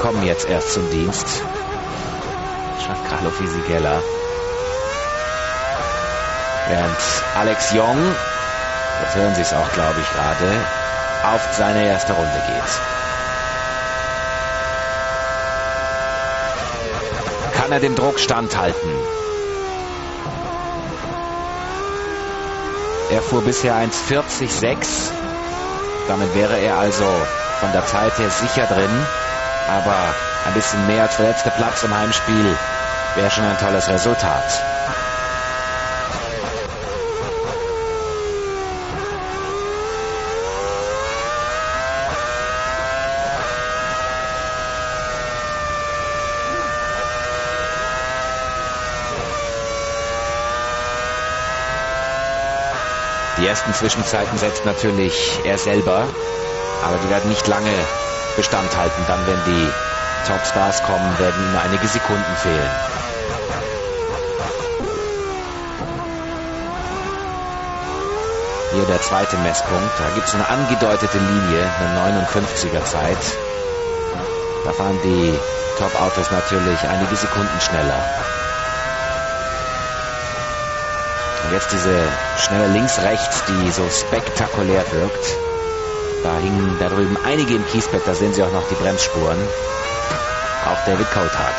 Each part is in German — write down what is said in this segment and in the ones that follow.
kommen jetzt erst zum Dienst. Giancarlo Fisichella. Während Alex Young, jetzt hören Sie es auch, glaube ich, gerade, auf seine erste Runde geht. Kann er dem Druck standhalten? Er fuhr bisher 1:40,6. Damit wäre er also von der Zeit her sicher drin. Aber ein bisschen mehr als der letzte Platz im Heimspiel wäre schon ein tolles Resultat. Die ersten Zwischenzeiten setzt natürlich er selber, aber die werden nicht lange Bestand halten. Dann, wenn die Topstars kommen, werden ihm einige Sekunden fehlen. Hier der zweite Messpunkt. Da gibt es eine angedeutete Linie, eine 59er Zeit. Da fahren die Top-Autos natürlich einige Sekunden schneller. Und jetzt diese schnelle Links-Rechts, die so spektakulär wirkt. Da hingen da drüben einige im Kiesbett, da sehen Sie auch noch die Bremsspuren. Auch David Coulthard.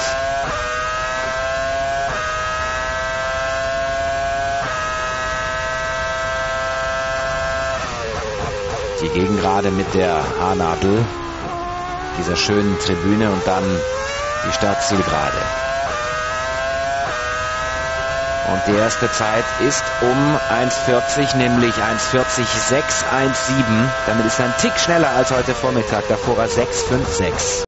Die Gegengrade mit der Haarnadel, dieser schönen Tribüne und dann die Startzielgerade. Und die erste Zeit ist um 1:40, nämlich 1:40,617. Damit ist er ein Tick schneller als heute Vormittag. Davor war 6:56.